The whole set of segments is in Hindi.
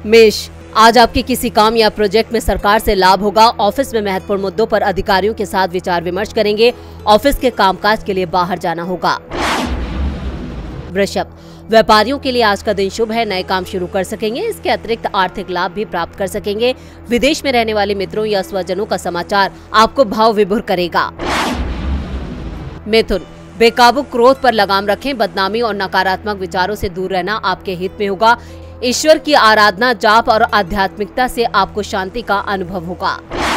मेष, आज आपके किसी काम या प्रोजेक्ट में सरकार से लाभ होगा। ऑफिस में महत्वपूर्ण मुद्दों पर अधिकारियों के साथ विचार विमर्श करेंगे। ऑफिस के कामकाज के लिए बाहर जाना होगा। वृषभ, व्यापारियों के लिए आज का दिन शुभ है, नए काम शुरू कर सकेंगे। इसके अतिरिक्त आर्थिक लाभ भी प्राप्त कर सकेंगे। विदेश में रहने वाले मित्रों या स्वजनों का समाचार आपको भाव विभोर करेगा। मिथुन, बेकाबू क्रोध पर लगाम रखें। बदनामी और नकारात्मक विचारों से दूर रहना आपके हित में होगा। ईश्वर की आराधना, जाप और आध्यात्मिकता से आपको शांति का अनुभव होगा।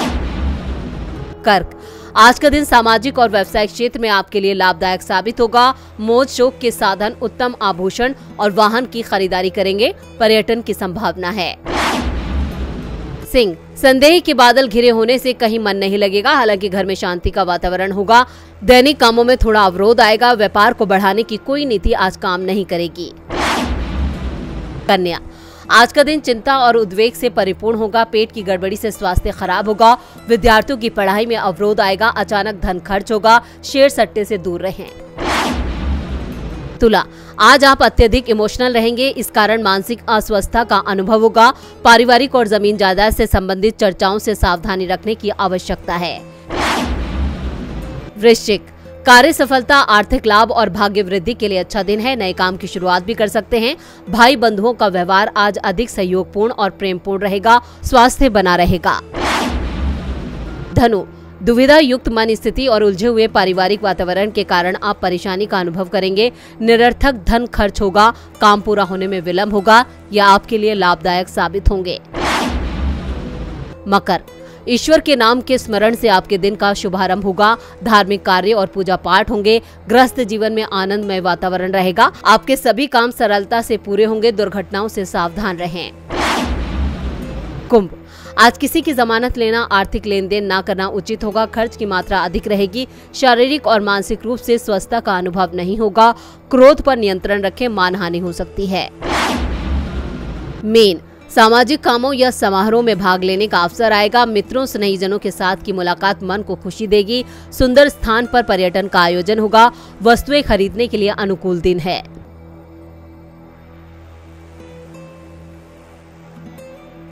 कर्क, आज का दिन सामाजिक और व्यावसायिक क्षेत्र में आपके लिए लाभदायक साबित होगा। मौज शौक के साधन, उत्तम आभूषण और वाहन की खरीदारी करेंगे। पर्यटन की संभावना है। सिंह, संदेह के बादल घिरे होने से कहीं मन नहीं लगेगा। हालांकि घर में शांति का वातावरण होगा। दैनिक कामों में थोड़ा अवरोध आएगा। व्यापार को बढ़ाने की कोई नीति आज काम नहीं करेगी। कन्या, आज का दिन चिंता और उद्वेग से परिपूर्ण होगा। पेट की गड़बड़ी से स्वास्थ्य खराब होगा। विद्यार्थियों की पढ़ाई में अवरोध आएगा। अचानक धन खर्च होगा। शेयर सट्टे से दूर रहें। तुला, आज आप अत्यधिक इमोशनल रहेंगे। इस कारण मानसिक अस्वस्थता का अनुभव होगा। पारिवारिक और जमीन जायदाद से संबंधित चर्चाओं से सावधानी रखने की आवश्यकता है। वृश्चिक, कार्य सफलता, आर्थिक लाभ और भाग्य वृद्धि के लिए अच्छा दिन है। नए काम की शुरुआत भी कर सकते हैं। भाई बंधुओं का व्यवहार आज अधिक सहयोगपूर्ण और प्रेमपूर्ण रहेगा। स्वास्थ्य बना रहेगा। धनु, दुविधा युक्त मन स्थिति और उलझे हुए पारिवारिक वातावरण के कारण आप परेशानी का अनुभव करेंगे। निरर्थक धन खर्च होगा। काम पूरा होने में विलंब होगा। यह आपके लिए लाभदायक साबित होंगे। मकर, ईश्वर के नाम के स्मरण से आपके दिन का शुभारंभ होगा। धार्मिक कार्य और पूजा पाठ होंगे। गृहस्थ जीवन में आनंदमय वातावरण रहेगा। आपके सभी काम सरलता से पूरे होंगे। दुर्घटनाओं से सावधान रहें। कुंभ, आज किसी की जमानत लेना, आर्थिक लेन देन न करना उचित होगा। खर्च की मात्रा अधिक रहेगी। शारीरिक और मानसिक रूप से स्वस्थता का अनुभव नहीं होगा। क्रोध पर नियंत्रण रखें, मानहानि हो सकती है। मीन, सामाजिक कामों या समारोह में भाग लेने का अवसर आएगा। मित्रों स्नेहीजनों के साथ की मुलाकात मन को खुशी देगी। सुंदर स्थान पर पर्यटन का आयोजन होगा। वस्तुएं खरीदने के लिए अनुकूल दिन है।